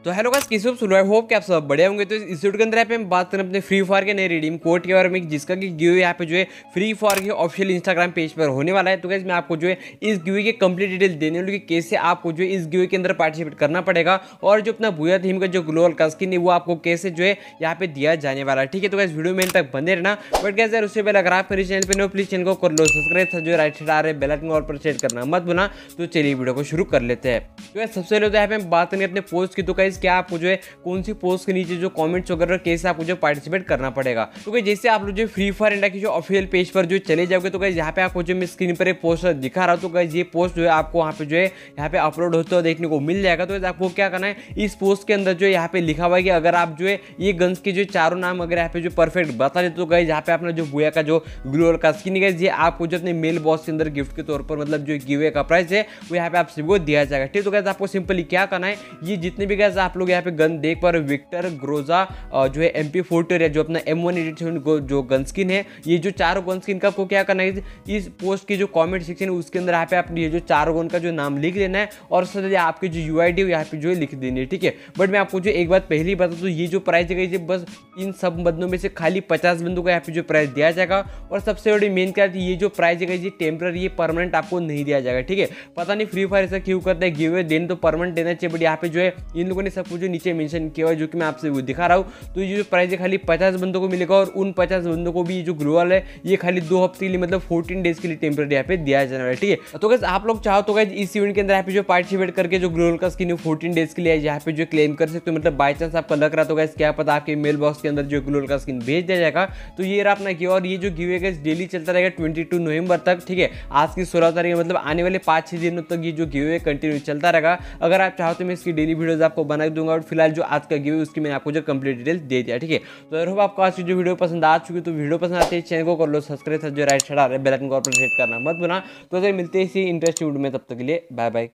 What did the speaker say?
तो hello guys, किसी सुनो आई होप कि आप सब बढ़िया होंगे। तो इस वीडियो के अंदर यहाँ पे हम बात करें अपने फ्री फायर के नए रिडीम कोड के बारे में, जिसका कि गिव यहाँ पे जो है फ्री फायर के ऑफिशियल इंस्टाग्राम पेज पर होने वाला है। तो गाइस मैं आपको जो है इस गिव के कंप्लीट डिटेल देने वाली कि कैसे आपको जो है इस गिव के अंदर पार्टिसिपेट करना पड़ेगा और जो अपना बुया थीम का जो ग्लोबल का स्किन है वो आपको कैसे जो है यहाँ पे दिया जाने वाला है। ठीक है, तो गाइस वीडियो में एंड तक बने रहना। बट गाइस यार उससे पहले अगर आप मेरे चैनल पे नो प्लीज चैनल को कर लो सब्सक्राइब, जो राइट साइड आ रहे बेल आइकन और पर सेट करना मत भूलना। तो चलिए वीडियो को शुरू कर लेते हैं। तो गाइस सबसे पहले तो यहाँ पे हम बात करेंगे अपने पोस्ट की। तो गाइस क्या आपको जो है कौन सी पोस्ट के नीचे जो कमेंट्स वगैरह कैसे आपको जो पार्टिसिपेट करना पड़ेगा। तो गाइस जैसे आप लोग जो फ्री फायर इंडिया की जो ऑफिशियल पेज पर जो चले जाओगे तो गाइस यहाँ पे आपको जो मैं स्क्रीन पर एक पोस्ट दिखा रहा हूँ। तो गाइस ये पोस्ट जो है आपको वहाँ पे जो है यहाँ पे अपलोड होते हुए देखने को मिल जाएगा। तो आपको क्या करना है, इस पोस्ट के अंदर जो है यहाँ पे लिखा हुआ है कि अगर आप जो है ये गन्स के जो चारों नाम अगर यहाँ पे जो परफेक्ट बता देते तो गाइस यहाँ पे अपना जो बुया का जो ग्लोबल का स्किन है ये आपको जो अपने मेल बॉक्स के अंदर गिफ्ट के तौर पर मतलब जो गिवे का प्राइस है वो यहाँ पे आप सबको दिया जाएगा। ठीक है, तो गाइस आपको सिंपली क्या करना है, ये जितने भी गाइस आप लोग यहाँ पे गन देख पा रहे हो, विक्टर, ग्रोजा जो है MP40 है, जो अपना M187 जो गन स्किन है, ये जो चारों गन स्किन का आपको क्या करना है, इस पोस्ट की जो कमेंट सेक्शन है उसके अंदर यहाँ पे आपने ये जो चारों गन का जो नाम लिख देना है और उससे आपकी जो UID यहाँ पे जो है लिख देनी है। ठीक है, बट मैं आपको जो एक बात पहले ही बता दूं, ये जो प्राइस है बस इन सब बंदों में से खाली 50 बंदों को यहाँ पे जो प्राइस दिया जाएगा। और सबसे बड़ी मेन क्या है, ये जो प्राइस है ये टेम्पररी, ये परमानेंट आपको नहीं दिया जाएगा। ठीक है, पता नहीं फ्री फायर ऐसा क्यों करता है, गिव अवे देन तो परमानेंट देना चाहिए, बट यहाँ पे जो है इन लोगों ने सब कुछ जो नीचे मेंशन किया हुआ है जो कि मैं आपसे वो दिखा रहा हूँ। तो ये जो प्राइस है खाली 50 बंदों को मिलेगा और उन 50 बंदों को भी ये जो ग्लोबल है ये खाली 2 हफ्ते के लिए मतलब 14 डेज के लिए टेम्पररी यहाँ पे दिया जाना है। ठीक है, तो गाइस आप लोग चाहो तो गाइस इस इवेंट के अंदर यहाँ पे जो पार्टिसिपेट करके जो ग्लोबल का स्किन 14 डेज के लिए यहाँ पे जो क्लेम कर सकते हो। मतलब बाई चांस आपका लग रहा तो गाइस क्या पता आपके मेल बॉक्स के अंदर जो ग्लोबल का स्किन भेज दिया जाएगा। तो ये रहा अपना गिव, और ये जो गिव है डेली चलता रहेगा 22 नवंबर तक। ठीक है, आज की 16 तारीख मतलब आने वाले 5-6 दिनों तक ये जो गिव है कंटिन्यू चलता रहेगा। अगर आप चाहो तो मैं इसकी डेली वीडियोस आपको बना दूंगा, और फिलहाल जो आज का गिव है उसकी मैंने आपको जो कंप्लीट डिटेल दे दिया। ठीक है, तो आई होप आपको आज की जो वीडियो पसंद आ चुकी है। तो वीडियो पसंद आती है चैनल को कर लो सब्सक्राइब, जो राइट साइड आ रहा है बेल आइकन को प्रेस करना मत भूलना। तो मिलते हैं इसी इंटरेस्टिंग वीडियो में, तब तक के लिए बाय बाय।